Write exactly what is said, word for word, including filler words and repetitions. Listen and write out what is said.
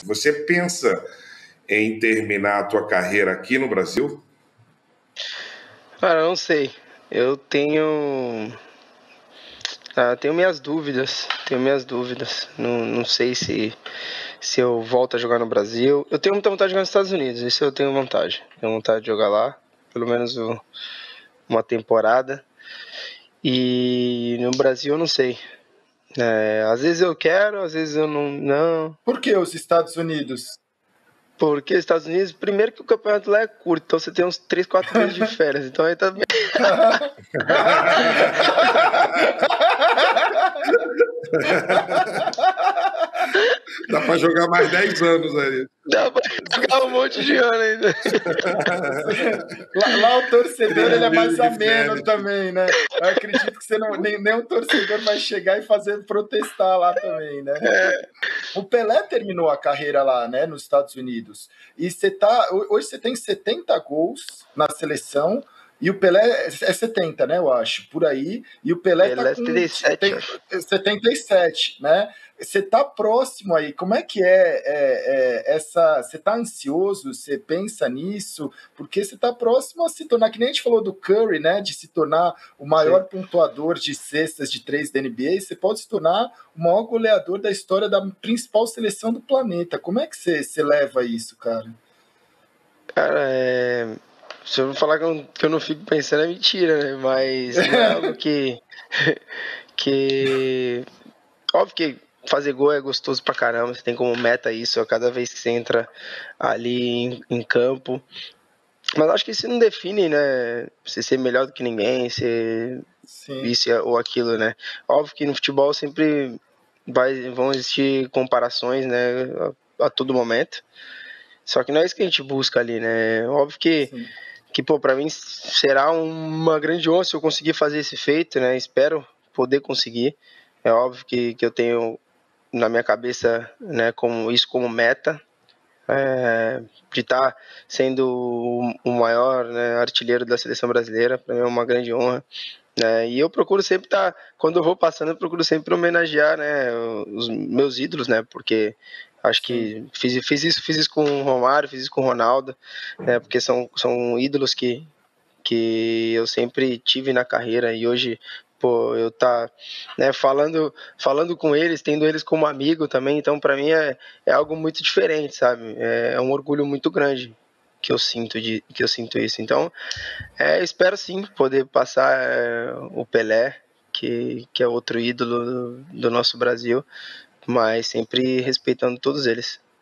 Você pensa em terminar a tua carreira aqui no Brasil? Cara, eu não sei. Eu tenho. Ah, tenho minhas dúvidas. Tenho minhas dúvidas. Não, não sei se, se eu volto a jogar no Brasil. Eu tenho muita vontade de jogar nos Estados Unidos. Isso eu tenho vontade. Tenho vontade de jogar lá. Pelo menos o- uma temporada. E no Brasil eu não sei. É, às vezes eu quero, às vezes eu não. Não. Por que os Estados Unidos? Porque os Estados Unidos, primeiro que o campeonato lá é curto, então você tem uns três, quatro meses de férias. Então aí tá bem. Dá para jogar mais dez anos aí. Dá pra jogar um monte de ano ainda. Lá, lá o torcedor ele é mais Três meses de ameno férias. também, né? Eu acredito que você não, nem, nem o torcedor vai chegar e fazer protestar lá também, né? O Pelé terminou a carreira lá, né, nos Estados Unidos. E você tá, hoje você tem setenta gols na seleção. E o Pelé é setenta, né, eu acho, por aí. E o Pelé, Pelé tá com setenta e sete, tem, acho. setenta e sete, né? Você tá próximo aí. Como é que é, é, é essa? Você tá ansioso? Você pensa nisso? Porque você tá próximo a se tornar, que nem a gente falou do Curry, né? De se tornar o maior Sim. pontuador de cestas de três da N B A. Você pode se tornar o maior goleador da história da principal seleção do planeta. Como é que você, você leva isso, cara? Cara, é... se eu não falar que eu, não, que eu não fico pensando é mentira, né? Mas não é algo que. que. Óbvio que fazer gol é gostoso pra caramba, você tem como meta isso a cada vez que você entra ali em, em campo. Mas acho que isso não define, né? Você ser melhor do que ninguém, ser Sim. isso ou aquilo, né? Óbvio que no futebol sempre vai, vão existir comparações, né? A, a todo momento. Só que não é isso que a gente busca ali, né? Óbvio que, Sim. que pô, pra mim será uma grande honra se eu conseguir fazer esse feito, né? Espero poder conseguir. É óbvio que, que eu tenho na minha cabeça, né, como, isso como meta, é, de estar tá sendo o, o maior, né, artilheiro da seleção brasileira. Para mim é uma grande honra. Né? E eu procuro sempre estar, tá, quando eu vou passando, eu procuro sempre homenagear, né, os meus ídolos, né, porque acho Sim. que fiz, fiz isso, fiz isso com o Romário, fiz isso com o Ronaldo, né, porque são, são ídolos que, que eu sempre tive na carreira e hoje, pô, eu tá, né, falando, falando com eles, tendo eles como amigo também, então para mim é, é algo muito diferente, sabe? É, é um orgulho muito grande que eu sinto de que eu sinto isso. Então, é, espero sim poder passar é, o Pelé, que, que é outro ídolo do, do nosso Brasil, mas sempre respeitando todos eles.